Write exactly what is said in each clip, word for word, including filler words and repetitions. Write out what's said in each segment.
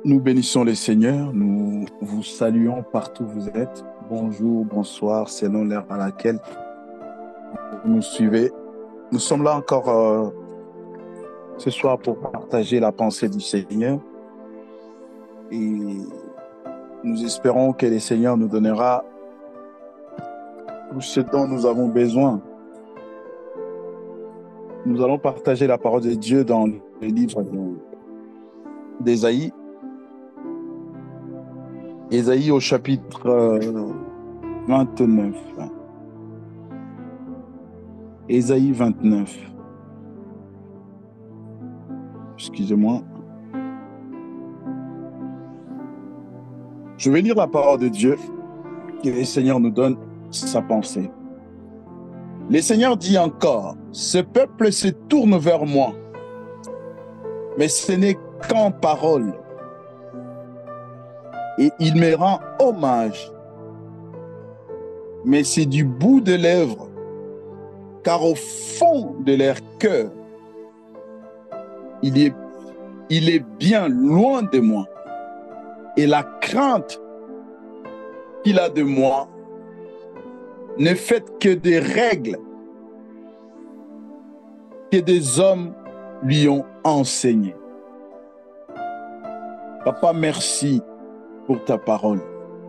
Nous bénissons le Seigneur, nous vous saluons partout où vous êtes. Bonjour, bonsoir, selon l'heure à laquelle vous nous suivez. Nous sommes là encore euh, ce soir pour partager la pensée du Seigneur. Et nous espérons que le Seigneur nous donnera tout ce dont nous avons besoin. Nous allons partager la parole de Dieu dans le livre d'Ésaïe. Ésaïe au chapitre euh, vingt-neuf. Ésaïe vingt-neuf. Excusez-moi. Je vais lire la parole de Dieu et le Seigneur nous donne sa pensée. Le Seigneur dit encore, ce peuple se tourne vers moi, mais ce n'est qu'en parole. Et il me rend hommage, mais c'est du bout de lèvres, car au fond de leur cœur, il est, il est bien loin de moi. Et la crainte qu'il a de moi ne fait que des règles que des hommes lui ont enseignées. Papa, merci pour ta parole.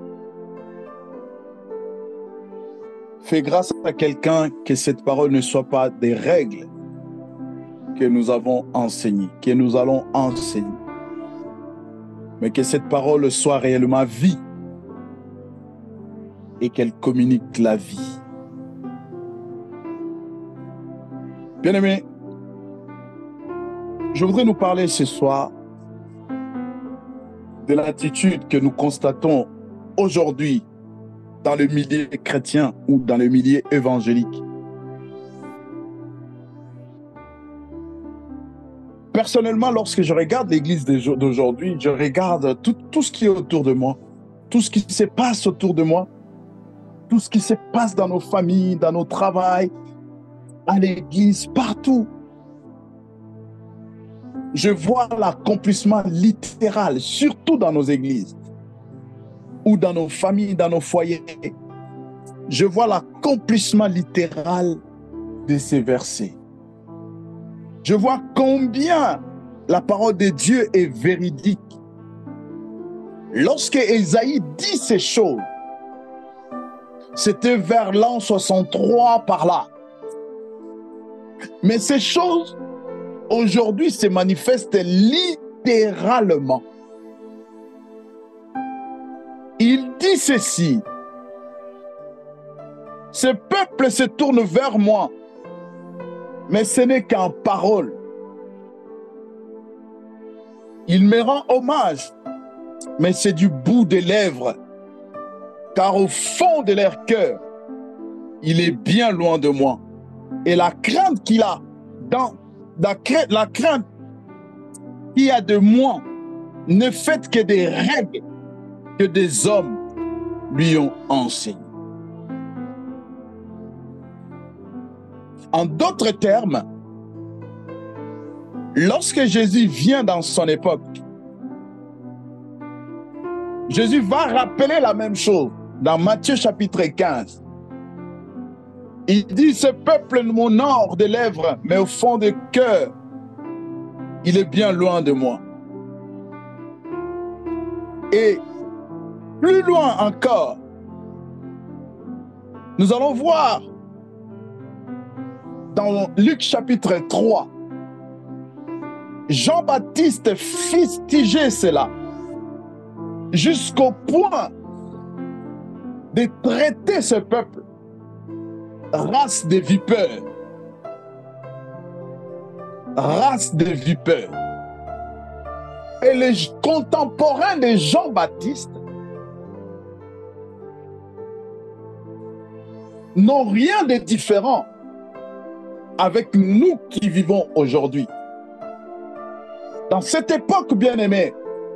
Fais grâce à quelqu'un que cette parole ne soit pas des règles que nous avons enseignées, que nous allons enseigner, mais que cette parole soit réellement vie et qu'elle communique la vie. Bien-aimés, je voudrais nous parler ce soir de l'attitude que nous constatons aujourd'hui dans le milieu chrétien ou dans le milieu évangélique. Personnellement, lorsque je regarde l'église d'aujourd'hui, je regarde tout, tout ce qui est autour de moi, tout ce qui se passe autour de moi, tout ce qui se passe dans nos familles, dans nos travails, à l'église, partout. Je vois l'accomplissement littéral, surtout dans nos églises, ou dans nos familles, dans nos foyers. Je vois l'accomplissement littéral de ces versets. Je vois combien la parole de Dieu est véridique. Lorsque Ésaïe dit ces choses, c'était vers l'an soixante-trois par là. Mais ces choses, aujourd'hui, se manifestent littéralement. Il dit ceci, ce peuple se tourne vers moi, mais ce n'est qu'en parole. Il me rend hommage, mais c'est du bout des lèvres, car au fond de leur cœur, il est bien loin de moi. Et la crainte qu'il a, dans la crainte, la crainte qu'il y a de moi, ne fait que des règles que des hommes lui ont enseignées. En d'autres termes, lorsque Jésus vient dans son époque, Jésus va rappeler la même chose dans Matthieu chapitre quinze. Il dit, ce peuple m'honore des lèvres, mais au fond du cœur, il est bien loin de moi. Et plus loin encore, nous allons voir dans Luc chapitre trois, Jean-Baptiste fustigeait cela jusqu'au point de traiter ce peuple race de vipères. Race de vipères. Et les contemporains de Jean-Baptiste n'ont rien de différent avec nous qui vivons aujourd'hui. Dans cette époque, bien-aimée,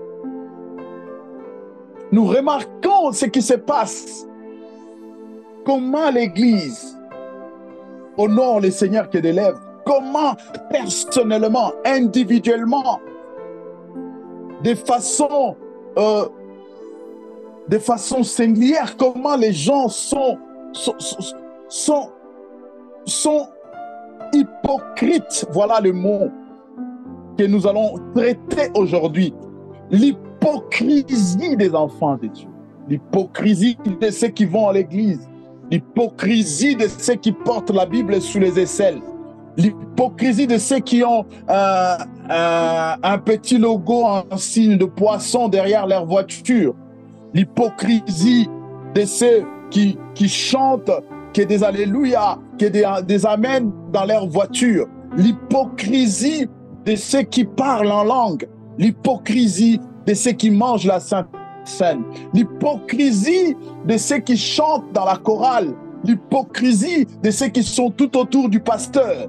nous remarquons ce qui se passe. Comment l'Église honore le Seigneur que des lèvres. Comment personnellement, individuellement, de façon, euh, de façon singulière, comment les gens sont, sont, sont, sont hypocrites. Voilà le mot que nous allons traiter aujourd'hui. L'hypocrisie des enfants de Dieu. L'hypocrisie de ceux qui vont à l'église. L'hypocrisie de ceux qui portent la Bible sous les aisselles. L'hypocrisie de ceux qui ont euh, euh, un petit logo en signe de poisson derrière leur voiture. L'hypocrisie de ceux qui, qui chantent que des alléluia, que des, des amens dans leur voiture. L'hypocrisie de ceux qui parlent en langue. L'hypocrisie de ceux qui mangent la Sainte Seine. L'hypocrisie de ceux qui chantent dans la chorale. L'hypocrisie de ceux qui sont tout autour du pasteur.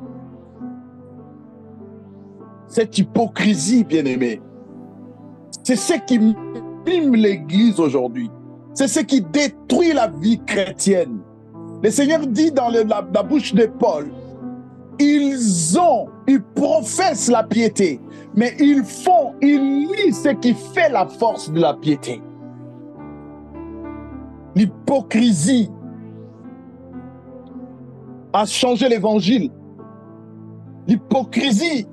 Cette hypocrisie, bien-aimé, c'est ce qui mime l'Église aujourd'hui. C'est ce qui détruit la vie chrétienne. Le Seigneur dit dans le, la, la bouche de Paul, ils ont, ils professent la piété, mais ils font, ils lient ce qui fait la force de la piété. L'hypocrisie a changé l'évangile. L'hypocrisie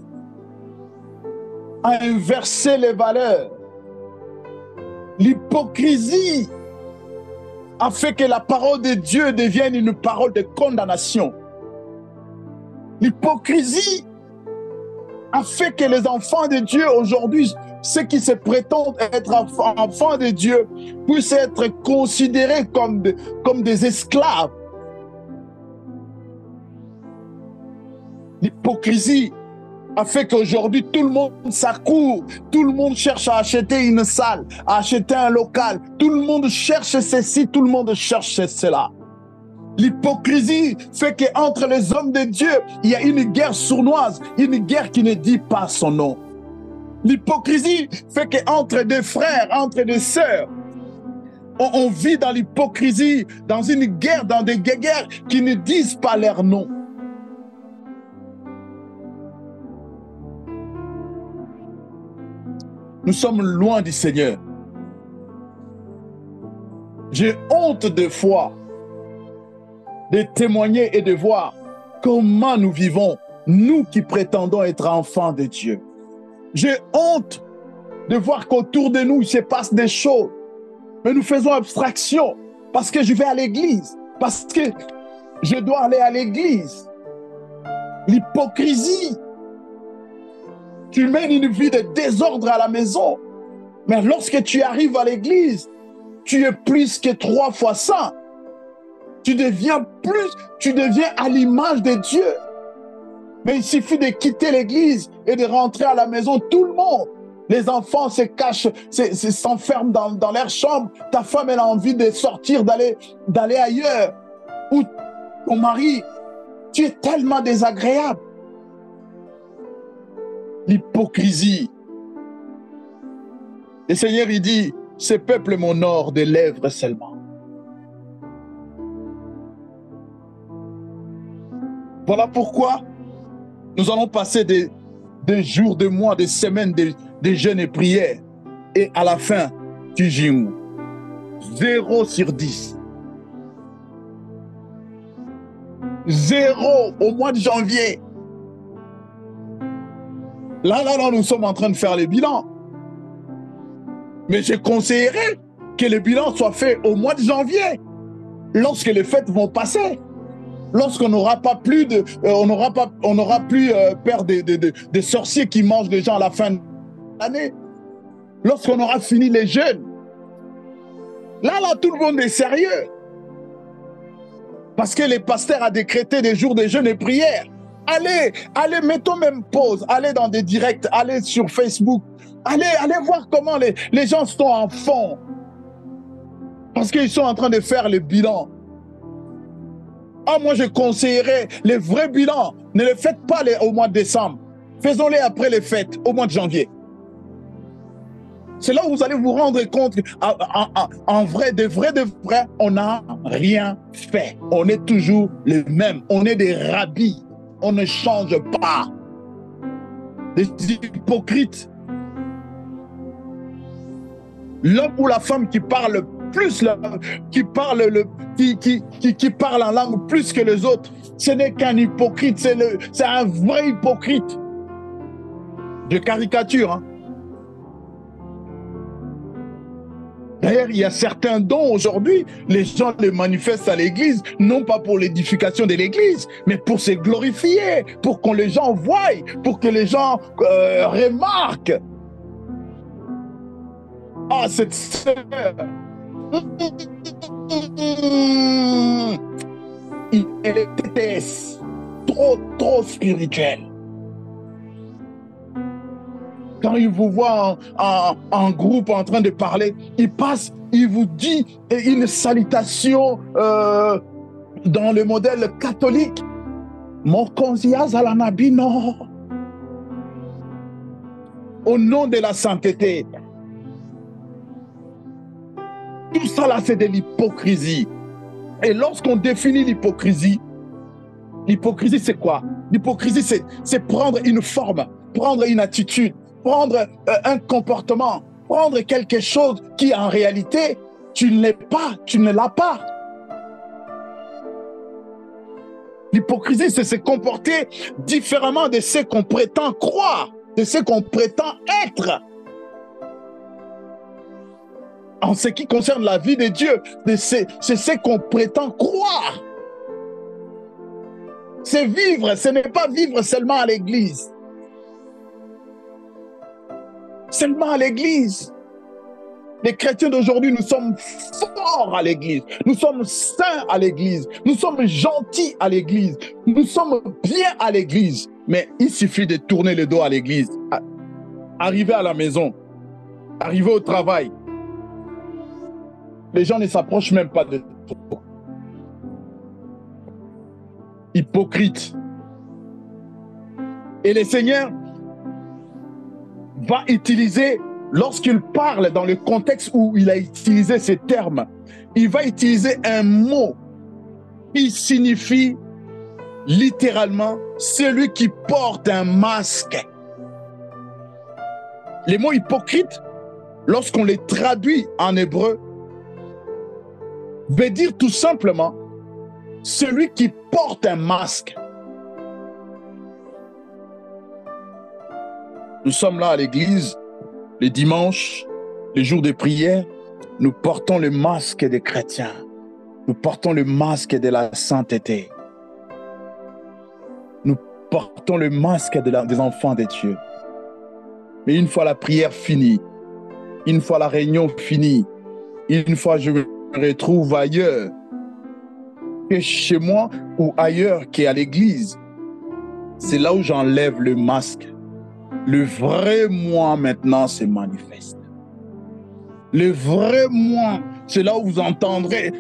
a inversé les valeurs. L'hypocrisie a fait que la parole de Dieu devienne une parole de condamnation. L'hypocrisie a fait que les enfants de Dieu aujourd'hui, ceux qui se prétendent être enfants de Dieu, puissent être considérés comme, de, comme des esclaves. L'hypocrisie a fait qu'aujourd'hui, tout le monde s'accourt, tout le monde cherche à acheter une salle, à acheter un local, tout le monde cherche ceci, tout le monde cherche cela. L'hypocrisie fait qu'entre les hommes de Dieu, il y a une guerre sournoise, une guerre qui ne dit pas son nom. L'hypocrisie fait qu'entre des frères, entre des sœurs, on, on vit dans l'hypocrisie, dans une guerre, dans des guerres qui ne disent pas leur nom. Nous sommes loin du Seigneur. J'ai honte de foi de témoigner et de voir comment nous vivons, nous qui prétendons être enfants de Dieu. J'ai honte de voir qu'autour de nous, il se passe des choses, mais nous faisons abstraction parce que je vais à l'église, parce que je dois aller à l'église. L'hypocrisie. Tu mènes une vie de désordre à la maison, mais lorsque tu arrives à l'église, tu es plus que trois fois saint. Tu deviens plus, tu deviens à l'image de Dieu. Mais il suffit de quitter l'église et de rentrer à la maison, tout le monde. Les enfants se cachent, s'enferment dans, dans leur chambre. Ta femme, elle a envie de sortir, d'aller d'aller ailleurs. Ou ton mari, tu es tellement désagréable. L'hypocrisie. Le Seigneur, il dit, ce peuple m'honore des lèvres seulement. Voilà pourquoi nous allons passer des, des jours, des mois, des semaines de, de jeûne et prière. Et à la fin, tu gîmes. Zéro sur dix. Zéro au mois de janvier. Là, là, là, nous sommes en train de faire les bilans. Mais je conseillerais que le bilan soit fait au mois de janvier, lorsque les fêtes vont passer. Lorsqu'on n'aura pas plus de, euh, on n'aura pas, on n'aura plus euh, peur des de, de, de sorciers qui mangent les gens à la fin de l'année. Lorsqu'on aura fini les jeûnes. Là, là, tout le monde est sérieux. Parce que les pasteurs ont décrété des jours de jeûne et prière. Allez, allez, mettons même pause. Allez dans des directs, allez sur Facebook. Allez, allez voir comment les, les gens sont en fond. Parce qu'ils sont en train de faire le bilan. Ah, moi, je conseillerais les vrais bilans. Ne les faites pas les, au mois de décembre. Faisons-les après les fêtes, au mois de janvier. C'est là où vous allez vous rendre compte qu'en en, en vrai, de vrai, de vrai, on n'a rien fait. On est toujours les mêmes. On est des rabbis. On ne change pas. Des hypocrites. L'homme ou la femme qui parle plus, le, qui, parle le, qui, qui, qui, qui parle en langue plus que les autres, ce n'est qu'un hypocrite, c'est un vrai hypocrite. De caricature. Hein. D'ailleurs, il y a certains dons aujourd'hui, les gens les manifestent à l'église, non pas pour l'édification de l'église, mais pour se glorifier, pour que les gens voient, pour que les gens euh, remarquent. Ah, cette sœur, elle était trop, trop spirituelle. Quand il vous voit en, en, en groupe en train de parler, il passe, il vous dit une salutation euh, dans le modèle catholique. Mokonziaz alanabino. Au nom de la sainteté. Tout ça là, c'est de l'hypocrisie. Et lorsqu'on définit l'hypocrisie, l'hypocrisie c'est quoi? L'hypocrisie c'est prendre une forme, prendre une attitude, prendre euh, un comportement, prendre quelque chose qui en réalité, tu ne l'es pas, tu ne l'as pas. L'hypocrisie, c'est se comporter différemment de ce qu'on prétend croire, de ce qu'on prétend être. En ce qui concerne la vie de Dieu, c'est ce qu'on prétend croire. C'est vivre, ce n'est pas vivre seulement à l'église. Seulement à l'église. Les chrétiens d'aujourd'hui, nous sommes forts à l'église. Nous sommes saints à l'église. Nous sommes gentils à l'église. Nous sommes bien à l'église. Mais il suffit de tourner le dos à l'église. Arriver à la maison, arriver au travail. Les gens ne s'approchent même pas de toi. Hypocrite. Et le Seigneur va utiliser, lorsqu'il parle dans le contexte où il a utilisé ces termes, il va utiliser un mot qui signifie littéralement celui qui porte un masque. Les mots hypocrite, lorsqu'on les traduit en hébreu, veut dire tout simplement celui qui porte un masque. Nous sommes là à l'église, les dimanches, les jours de prière, nous portons le masque des chrétiens. Nous portons le masque de la sainteté. Nous portons le masque de la, des enfants de Dieu. Mais une fois la prière finie, une fois la réunion finie, une fois je me retrouve ailleurs que chez moi ou ailleurs qu'à l'église, c'est là où j'enlève le masque. Le vrai moi maintenant se manifeste. Le vrai moi, c'est là où vous entendrez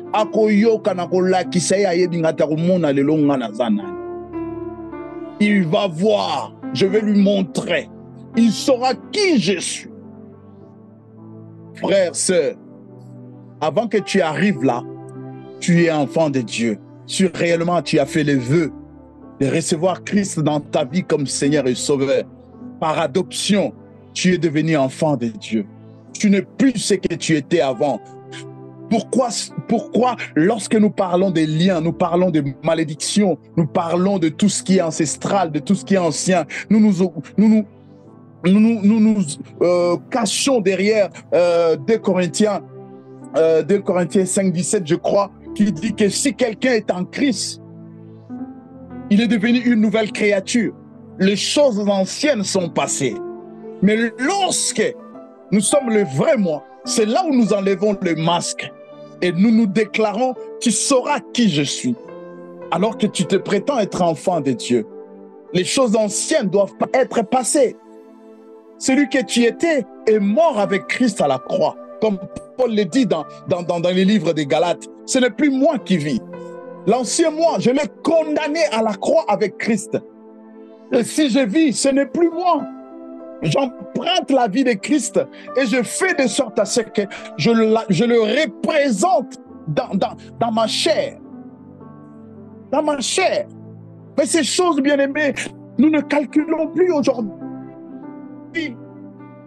il va voir, je vais lui montrer, il saura qui je suis. Frère, sœur, avant que tu arrives là, tu es enfant de Dieu. Si réellement tu as fait le vœu de recevoir Christ dans ta vie comme Seigneur et Sauveur, par adoption, tu es devenu enfant de Dieu. Tu n'es plus ce que tu étais avant. Pourquoi, pourquoi, lorsque nous parlons des liens, nous parlons de malédiction, nous parlons de tout ce qui est ancestral, de tout ce qui est ancien, nous nous, nous, nous, nous, nous, nous, nous euh, cachons derrière euh, deux Corinthiens, euh, deux Corinthiens cinq, dix-sept, je crois, qui dit que si quelqu'un est en Christ, il est devenu une nouvelle créature. Les choses anciennes sont passées. Mais lorsque nous sommes le vrai moi, c'est là où nous enlevons le masque et nous nous déclarons, tu sauras qui je suis. Alors que tu te prétends être enfant de Dieu. Les choses anciennes doivent être passées. Celui que tu étais est mort avec Christ à la croix. Comme Paul le dit dans, dans, dans, dans les livres des Galates, ce n'est plus moi qui vis. L'ancien moi, je l'ai condamné à la croix avec Christ. Et si je vis, ce n'est plus moi. J'emprunte la vie de Christ et je fais de sorte à ce que je le, je le représente dans, dans, dans ma chair. Dans ma chair. Mais ces choses, bien-aimées, nous ne calculons plus aujourd'hui.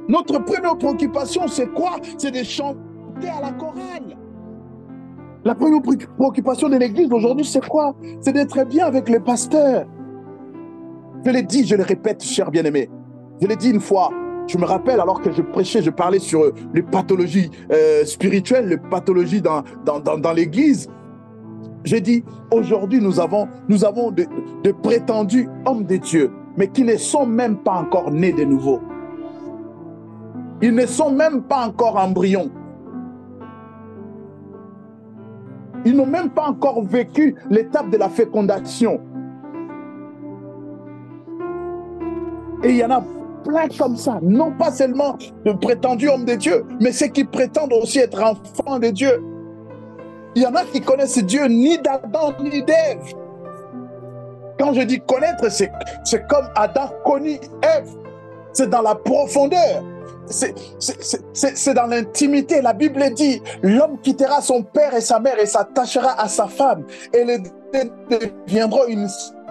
Notre première préoccupation, c'est quoi? C'est de chanter à la chorale. La première préoccupation de l'Église aujourd'hui, c'est quoi? C'est d'être bien avec le pasteur. Je l'ai dit, je le répète, cher bien-aimé. Je l'ai dit une fois. Je me rappelle, alors que je prêchais, je parlais sur les pathologies euh, spirituelles, les pathologies dans, dans, dans, dans l'Église. J'ai dit, aujourd'hui, nous avons, nous avons de, de prétendus hommes de Dieu, mais qui ne sont même pas encore nés de nouveau. Ils ne sont même pas encore embryons. Ils n'ont même pas encore vécu l'étape de la fécondation. Et il y en a plein comme ça, non pas seulement de prétendus hommes de Dieu, mais ceux qui prétendent aussi être enfants de Dieu. Il y en a qui connaissent Dieu ni d'Adam ni d'Ève. Quand je dis connaître, c'est comme Adam connut Ève. C'est dans la profondeur. C'est dans l'intimité. La Bible dit, l'homme quittera son père et sa mère et s'attachera à sa femme. Et les deux deviendront une...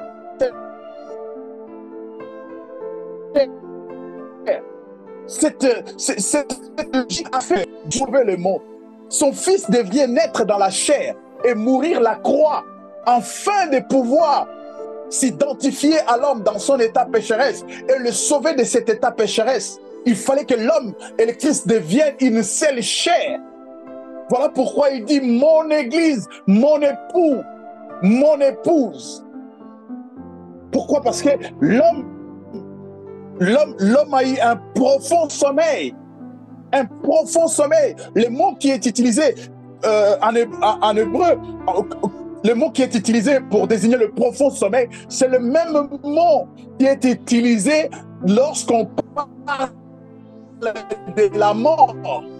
Cette, cette, cette logique a fait trouver le monde. Son fils devient naître dans la chair et mourir la croix, afin de pouvoir s'identifier à l'homme dans son état pécheresse et le sauver de cet état pécheresse. Il fallait que l'homme et le Christ deviennent une seule chair. Voilà pourquoi il dit mon église, mon époux, mon épouse. Pourquoi? Parce que l'homme L'homme, l'homme a eu un profond sommeil. Un profond sommeil. Le mot qui est utilisé euh, en, en hébreu, le mot qui est utilisé pour désigner le profond sommeil, c'est le même mot qui est utilisé lorsqu'on parle de la mort.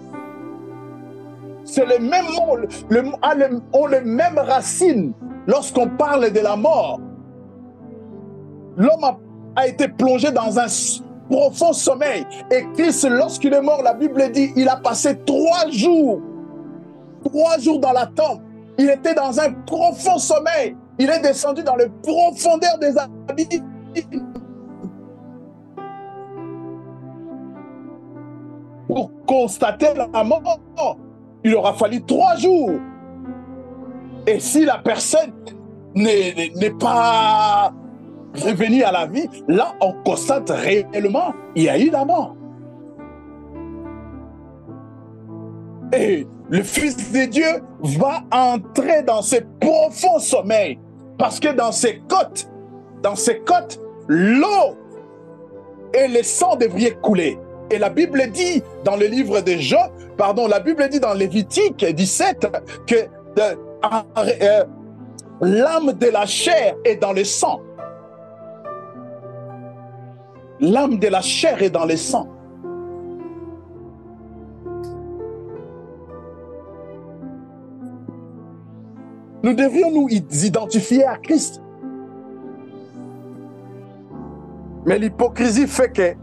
C'est le même mot, le, le, ont les mêmes racines lorsqu'on parle de la mort. L'homme a a été plongé dans un profond sommeil. Et Christ, lorsqu'il est mort, la Bible dit, il a passé trois jours, trois jours dans la tombe. Il était dans un profond sommeil. Il est descendu dans les profondeurs des abîmes. Pour constater la mort, il aura fallu trois jours. Et si la personne n'est pas revenu à la vie, là on constate réellement il y a eu la mort. Et le Fils de Dieu va entrer dans ce profond sommeil, parce que dans ses côtes, dans ses côtes, l'eau et le sang devraient couler. Et la Bible dit dans le livre de Job, pardon, la Bible dit dans Lévitique dix-sept que euh, euh, l'âme de la chair est dans le sang. L'âme de la chair est dans le sang. Nous devions nous identifier à Christ. Mais l'hypocrisie fait que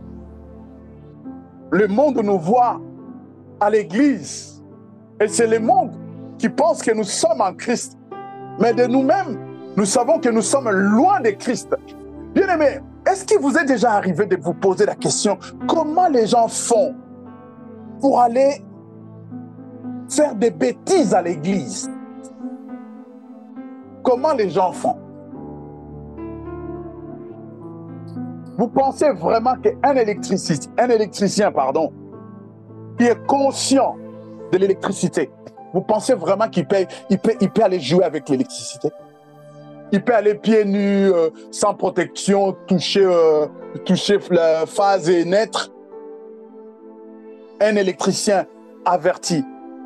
le monde nous voit à l'église. Et c'est le monde qui pense que nous sommes en Christ. Mais de nous-mêmes, nous savons que nous sommes loin de Christ. Bien-aimés, est-ce qu'il vous est déjà arrivé de vous poser la question, comment les gens font pour aller faire des bêtises à l'église? Comment les gens font? Vous pensez vraiment qu'un électricien, un électricien, pardon, qui est conscient de l'électricité, vous pensez vraiment qu'il peut, il peut, il peut aller jouer avec l'électricité? Il peut aller pieds nus, euh, sans protection, toucher, euh, toucher la phase et naître. Un électricien averti.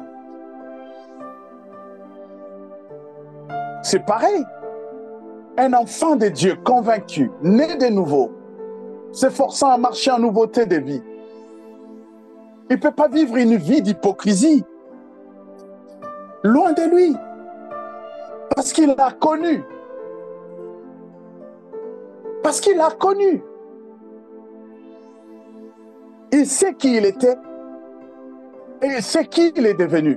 C'est pareil. Un enfant de Dieu convaincu, né de nouveau, s'efforçant à marcher en nouveauté de vie. Il ne peut pas vivre une vie d'hypocrisie. Loin de lui. Parce qu'il a connu. Parce qu'il a connu. Il sait qui il était et il sait qui il est devenu.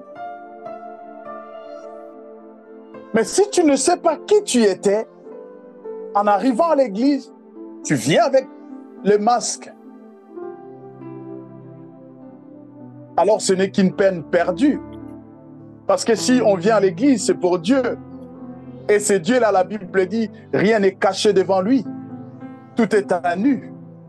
Mais si tu ne sais pas qui tu étais, en arrivant à l'église, tu viens avec le masque. alors ce n'est qu'une peine perdue. Parce que si on vient à l'église, c'est pour Dieu. Et c'est Dieu-là, la Bible dit, rien n'est caché devant lui. Tout est à nu.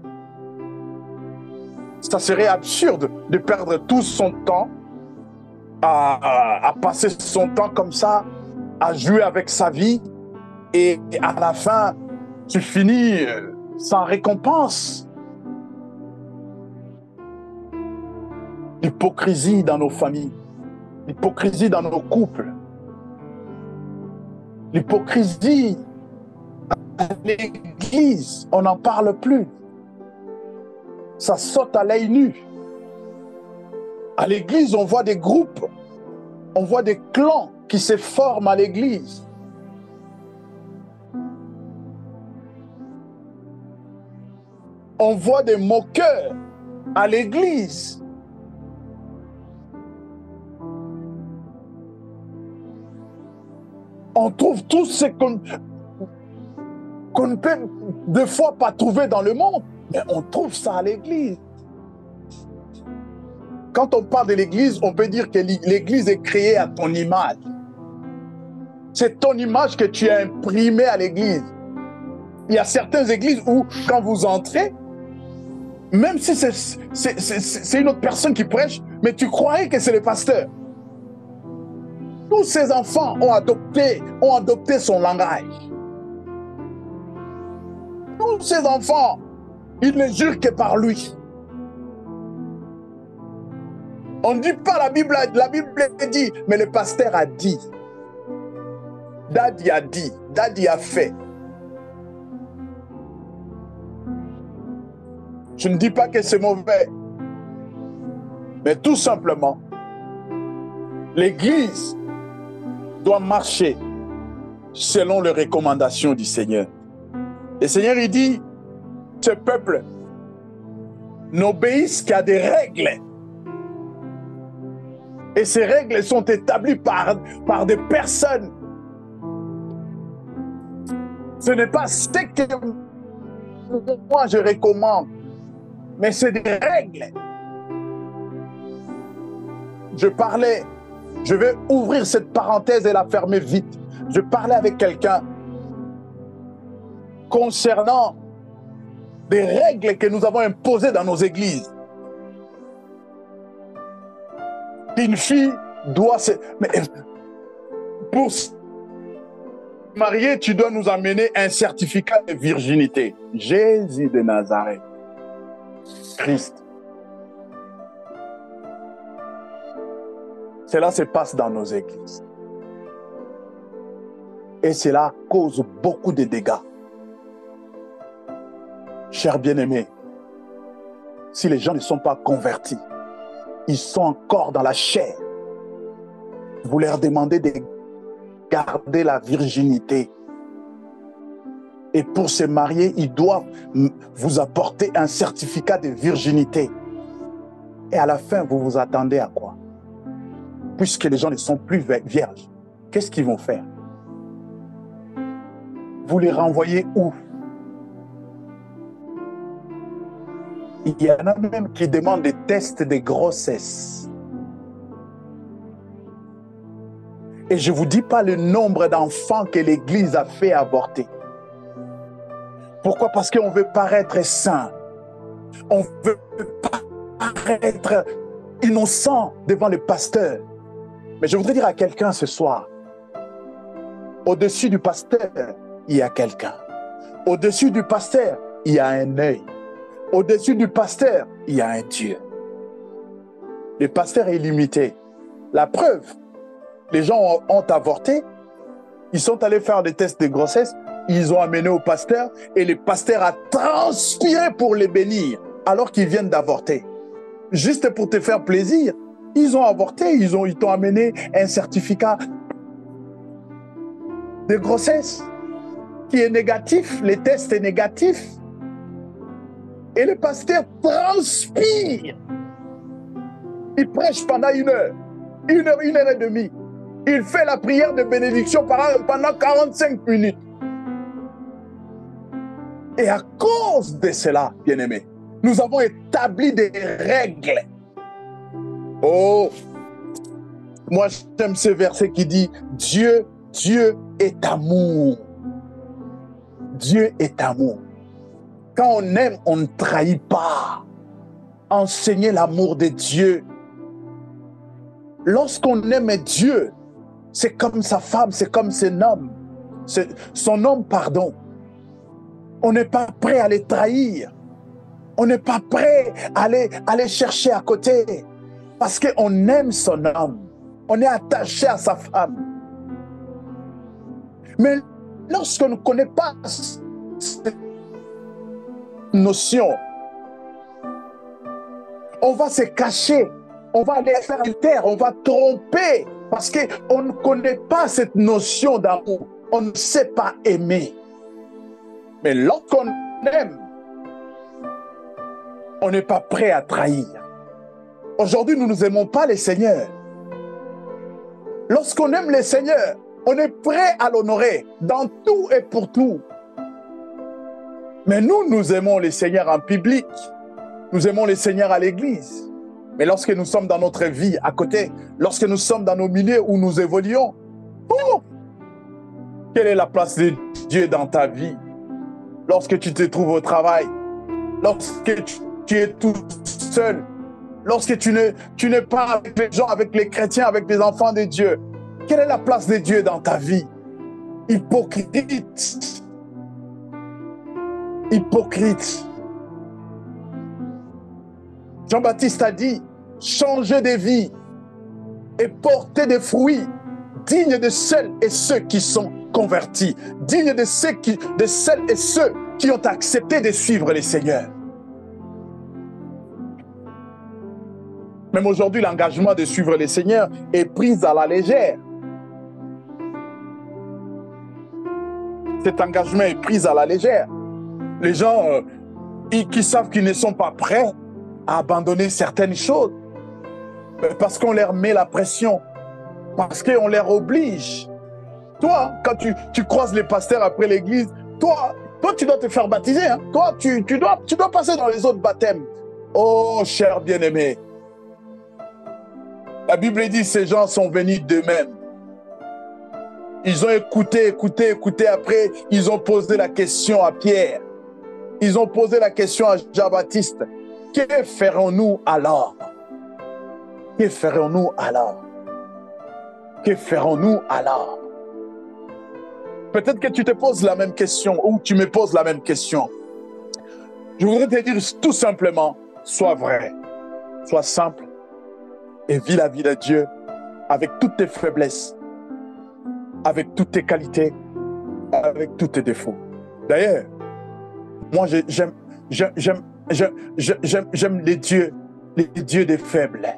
Ça serait absurde de perdre tout son temps à, à, à passer son temps comme ça, à jouer avec sa vie, et à la fin, tu finis sans récompense. L'hypocrisie dans nos familles, l'hypocrisie dans nos couples, l'hypocrisie à l'église, on n'en parle plus. Ça saute à l'œil nu. À l'église, on voit des groupes, on voit des clans qui se forment à l'église. On voit des moqueurs à l'église. On trouve tout ce qu'on qu'on ne peut des fois pas trouver dans le monde, mais on trouve ça à l'église. Quand on parle de l'église, on peut dire que l'église est créée à ton image. C'est ton image que tu as imprimée à l'église. Il y a certaines églises où, quand vous entrez, même si c'est une autre personne qui prêche, mais tu croirais que c'est le pasteur. Tous ces enfants ont adopté, ont adopté son langage. Tous ces enfants, ils ne jurent que par lui. On ne dit pas la Bible, la Bible dit, mais le pasteur a dit. Daddy a dit, Daddy a fait. Je ne dis pas que c'est mauvais, mais tout simplement, l'Église doit marcher selon les recommandations du Seigneur. Le Seigneur, il dit, ce peuple n'obéisse qu'à des règles. Et ces règles sont établies par, par des personnes. Ce n'est pas ce que moi je recommande, mais c'est des règles. Je parlais, je vais ouvrir cette parenthèse et la fermer vite. Je parlais avec quelqu'un concernant des règles que nous avons imposées dans nos églises. Une fille doit se... Mais pour se marier, tu dois nous amener un certificat de virginité. Jésus de Nazareth. Christ. Cela se passe dans nos églises. Et cela cause beaucoup de dégâts. Chers bien-aimés, si les gens ne sont pas convertis, ils sont encore dans la chair. Vous leur demandez de garder la virginité. Et pour se marier, ils doivent vous apporter un certificat de virginité. Et à la fin, vous vous attendez à quoi? Puisque les gens ne sont plus vierges, qu'est-ce qu'ils vont faire? Vous les renvoyez où? Il y en a même qui demandent des tests de grossesse. Et je ne vous dis pas le nombre d'enfants que l'Église a fait avorter. Pourquoi? Parce qu'on veut paraître saint. On veut paraître innocent devant le pasteur. Mais je voudrais dire à quelqu'un ce soir, au-dessus du pasteur, il y a quelqu'un. Au-dessus du pasteur, il y a un œil. Au-dessus du pasteur, il y a un Dieu. Le pasteur est limité. La preuve, les gens ont, ont avorté, ils sont allés faire des tests de grossesse, ils ont amené au pasteur et le pasteur a transpiré pour les bénir alors qu'ils viennent d'avorter. Juste pour te faire plaisir, ils ont avorté, ils ont, ils t'ont amené un certificat de grossesse qui est négatif, le test est négatif. Et le pasteur transpire. Il prêche pendant une heure, une heure, une heure et demie. Il fait la prière de bénédiction pendant quarante-cinq minutes. Et à cause de cela, bien-aimés, nous avons établi des règles. Oh, moi j'aime ce verset qui dit Dieu, Dieu est amour. Dieu est amour. Quand on aime, on ne trahit pas. Enseigner l'amour de Dieu. Lorsqu'on aime Dieu, c'est comme sa femme, c'est comme son homme. C'est son homme, pardon. On n'est pas prêt à les trahir. On n'est pas prêt à aller, à les chercher à côté. Parce qu'on aime son homme. On est attaché à sa femme. Mais lorsqu'on ne connaît pas cette notion, on va se cacher, on va aller faire une terre, on va tromper, parce qu'on ne connaît pas cette notion d'amour. On ne sait pas aimer. Mais lorsqu'on aime, on n'est pas prêt à trahir. Aujourd'hui, nous ne aimons pas le Seigneur. Lorsqu'on aime le Seigneur, on est prêt à l'honorer dans tout et pour tout. Mais nous, nous aimons le Seigneur en public. Nous aimons le Seigneur à l'église. Mais lorsque nous sommes dans notre vie à côté, lorsque nous sommes dans nos milieux où nous évoluons, oh, quelle est la place de Dieu dans ta vie? Lorsque tu te trouves au travail, lorsque tu, tu es tout seul, lorsque tu n'es tu n'es pas avec les gens, avec les chrétiens, avec les enfants de Dieu, quelle est la place de Dieu dans ta vie? Hypocrite. Hypocrite. Jean-Baptiste a dit, changez de vie et portez des fruits dignes de celles et ceux qui sont convertis, dignes de, ceux qui, de celles et ceux qui ont accepté de suivre le Seigneur. Même aujourd'hui, l'engagement de suivre le Seigneur est pris à la légère. Cet engagement est pris à la légère. Les gens euh, qui savent qu'ils ne sont pas prêts à abandonner certaines choses parce qu'on leur met la pression, parce qu'on leur oblige. Toi, quand tu, tu croises les pasteurs après l'église, toi, toi, tu dois te faire baptiser. Hein? Toi, tu, tu, dois, tu dois passer dans les autres baptêmes. Oh, cher bien-aimé. La Bible dit, ces gens sont venus d'eux-mêmes. Ils ont écouté, écouté, écouté. Après, ils ont posé la question à Pierre. Ils ont posé la question à Jean-Baptiste. Que ferons-nous alors? Que ferons-nous alors? Que ferons-nous alors? Peut-être que tu te poses la même question ou tu me poses la même question. Je voudrais te dire tout simplement, sois vrai, sois simple et vis la vie de Dieu avec toutes tes faiblesses, avec toutes tes qualités, avec tous tes défauts. D'ailleurs, moi j'aime j'aime j'aime j'aime j'aime les dieux, les dieux des faibles.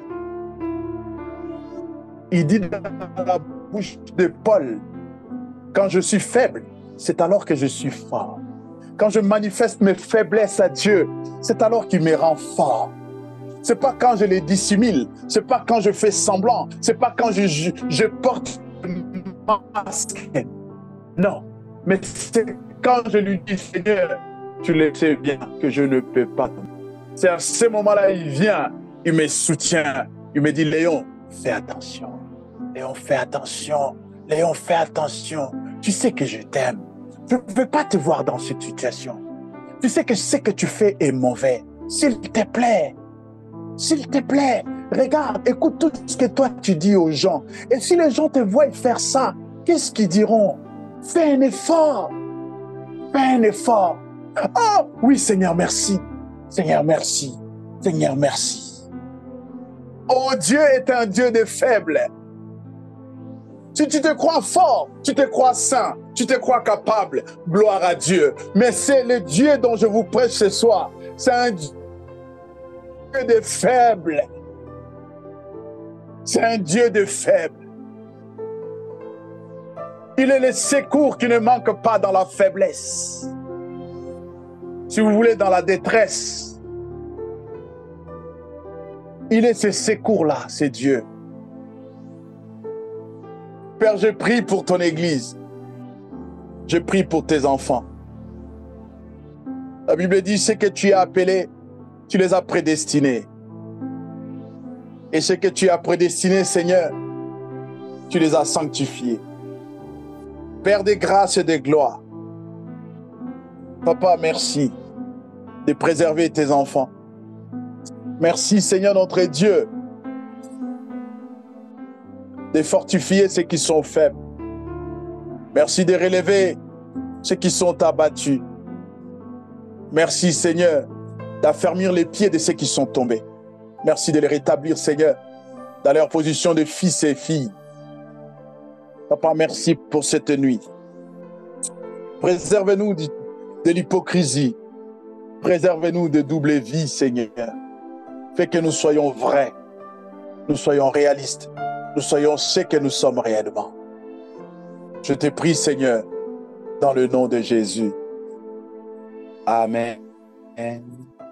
Il dit dans la bouche de Paul, quand je suis faible, c'est alors que je suis fort. Quand je manifeste mes faiblesses à Dieu, c'est alors qu'il me rend fort. C'est pas quand je les dissimule, c'est pas quand je fais semblant, c'est pas quand je, je, je porte un masque. Non, mais c'est quand je lui dis, Seigneur, tu le sais bien que je ne peux pas. C'est à ce moment-là, il vient, il me soutient, il me dit, Léon, fais attention. Léon, fais attention. Léon, fais attention. Tu sais que je t'aime. Je ne veux pas te voir dans cette situation. Tu sais que ce que tu fais est mauvais. S'il te plaît, s'il te plaît, regarde, écoute tout ce que toi tu dis aux gens. Et si les gens te voient faire ça, qu'est-ce qu'ils diront? Fais un effort. Fais un effort. Oh, oui, Seigneur, merci. Seigneur, merci. Seigneur, merci. Oh, Dieu est un Dieu des faibles. Si tu te crois fort, tu te crois saint, tu te crois capable, gloire à Dieu. Mais c'est le Dieu dont je vous prêche ce soir. C'est un Dieu de faibles. C'est un Dieu de faibles. Il est le secours qui ne manque pas dans la faiblesse. Si vous voulez, dans la détresse, il est ce secours-là, c'est Dieu. Père, je prie pour ton Église. Je prie pour tes enfants. La Bible dit, ce que tu as appelé, tu les as prédestinés. Et ce que tu as prédestiné, Seigneur, tu les as sanctifiés. Père des grâces et des gloires, Papa, merci de préserver tes enfants. Merci, Seigneur notre Dieu, de fortifier ceux qui sont faibles. Merci de relever ceux qui sont abattus. Merci, Seigneur, d'affermir les pieds de ceux qui sont tombés. Merci de les rétablir, Seigneur, dans leur position de fils et filles. Papa, merci pour cette nuit. Préserve-nous de l'hypocrisie. Préserve-nous de double vie, Seigneur. Fais que nous soyons vrais, nous soyons réalistes, nous soyons ceux que nous sommes réellement. Je te prie, Seigneur, dans le nom de Jésus. Amen.